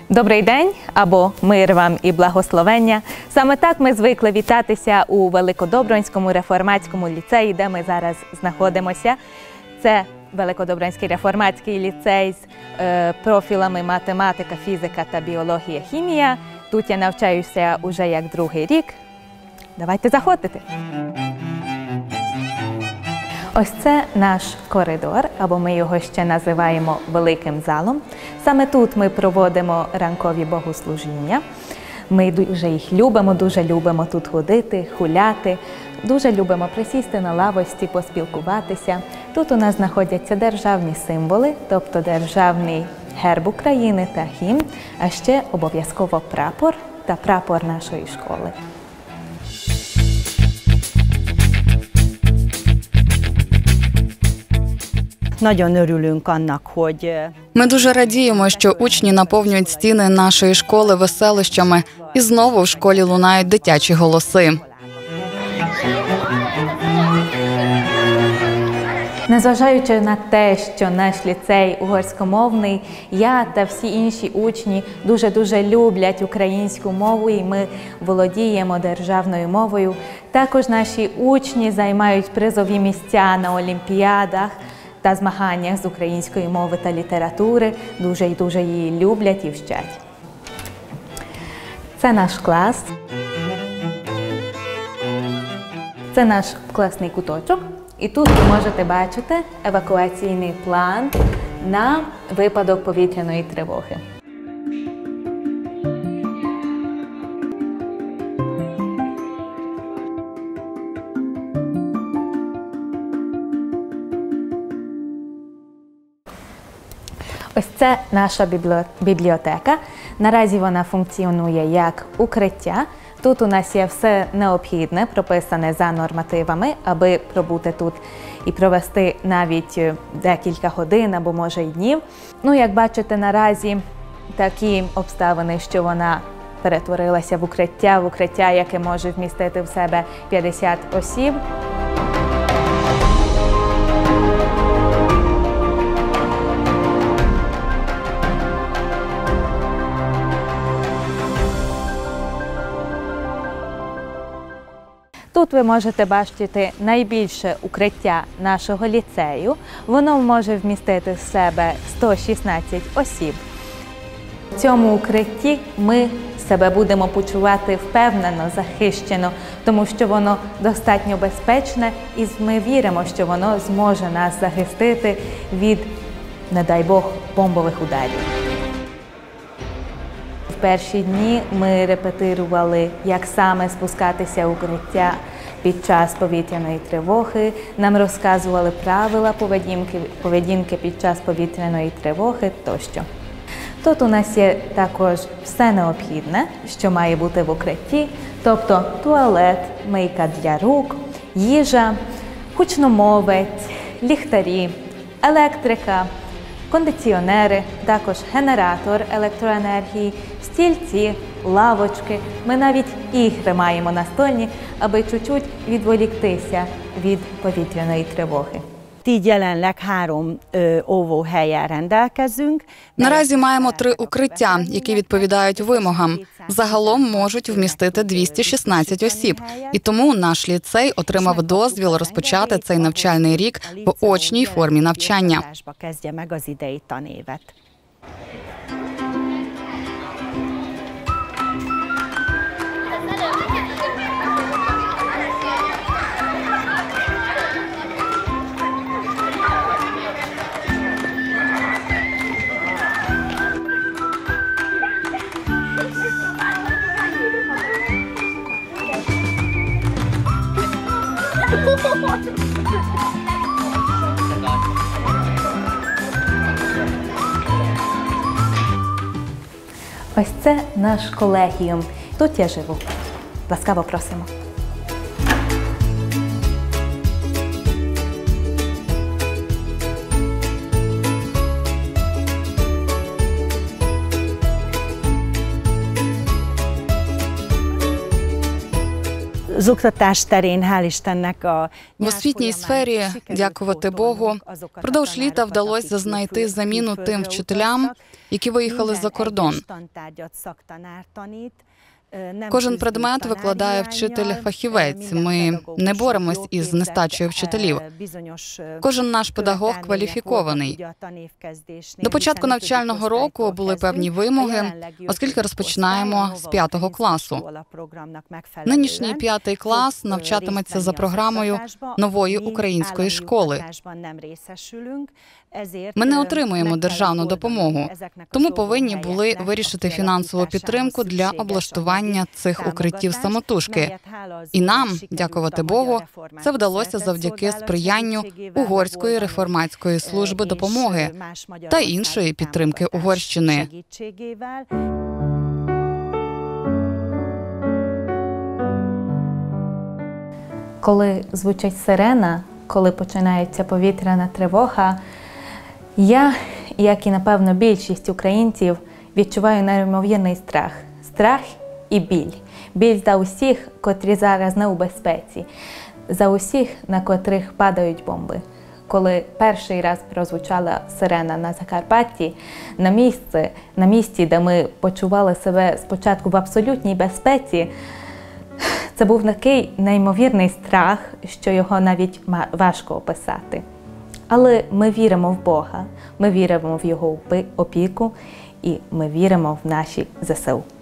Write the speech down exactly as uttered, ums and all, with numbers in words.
Добрий день або мир вам і благословення. Саме так ми звикли вітатися у Великодобронському реформатському ліцеї, де ми зараз знаходимося. Це Великодобронський реформатський ліцей з е, профілами математика, фізика та біологія, хімія. Тут я навчаюся уже як другий рік. Давайте заходити. Ось це наш коридор, або ми його ще називаємо Великим залом. Саме тут ми проводимо ранкові богослужіння. Ми дуже їх любимо, дуже любимо тут ходити, гуляти. Дуже любимо присісти на лавочці, поспілкуватися. Тут у нас знаходяться державні символи, тобто державний герб України та гімн, а ще обов'язково прапор та прапор нашої школи. Ми дуже радіємо, що учні наповнюють стіни нашої школи веселищами, і знову в школі лунають дитячі голоси. Незважаючи на те, що наш ліцей угорськомовний, я та всі інші учні дуже-дуже люблять українську мову, і ми володіємо державною мовою. Також наші учні займають призові місця на олімпіадах та змаганнях з української мови та літератури, дуже і дуже її люблять і вчать. Це наш клас. Це наш класний куточок. І тут ви можете бачити евакуаційний план на випадок повітряної тривоги. Ось це наша бібліотека. Наразі вона функціонує як укриття. Тут у нас є все необхідне, прописане за нормативами, аби пробути тут і провести навіть декілька годин або, може, й днів. Ну, як бачите, наразі такі обставини, що вона перетворилася в укриття, в укриття, яке може вмістити в себе п'ятдесят осіб. Тут ви можете бачити найбільше укриття нашого ліцею. Воно може вмістити в себе сто шістнадцять осіб. В цьому укритті ми себе будемо почувати впевнено, захищено, тому що воно достатньо безпечне, і ми віримо, що воно зможе нас захистити від, не дай Бог, бомбових ударів. В перші дні ми репетирували, як саме спускатися в укриття під час повітряної тривоги. Нам розказували правила поведінки, поведінки під час повітряної тривоги тощо. Тут у нас є також все необхідне, що має бути в укритті, тобто туалет, мийка для рук, їжа, гучномовець, ліхтарі, електрика, кондиціонери, також генератор електроенергії, стільці, лавочки. Ми навіть ігри маємо настольні, аби чуть-чуть відволіктися від повітряної тривоги. Наразі маємо три укриття, які відповідають вимогам. Загалом можуть вмістити двісті шістнадцять осіб. І тому наш ліцей отримав дозвіл розпочати цей навчальний рік в очній формі навчання. Ось це наш колегіум. Тут я живу. Ласкаво просимо. В освітній сфері, дякувати Богу, впродовж літа вдалося знайти заміну тим вчителям, які виїхали за кордон. Кожен предмет викладає вчитель-фахівець. Ми не боремось із нестачею вчителів. Кожен наш педагог кваліфікований. До початку навчального року були певні вимоги, оскільки розпочинаємо з п'ятого класу. Нинішній п'ятий клас навчатиметься за програмою нової української школи. Ми не отримуємо державну допомогу, тому повинні були вирішити фінансову підтримку для облаштування цих укриттів самотужки. І нам, дякувати Богу, це вдалося завдяки сприянню Угорської реформатської служби допомоги та іншої підтримки Угорщини. Коли звучить сирена, коли починається повітряна тривога, я, як і, напевно, більшість українців, відчуваю неймовірний страх. Страх і біль. Біль за усіх, котрі зараз не у безпеці. За усіх, на котрих падають бомби. Коли перший раз прозвучала сирена на Закарпатті, на місці, на місці, де ми почували себе спочатку в абсолютній безпеці, це був такий неймовірний страх, що його навіть важко описати. Але ми віримо в Бога, ми віримо в Його опіку і ми віримо в наші зе се у.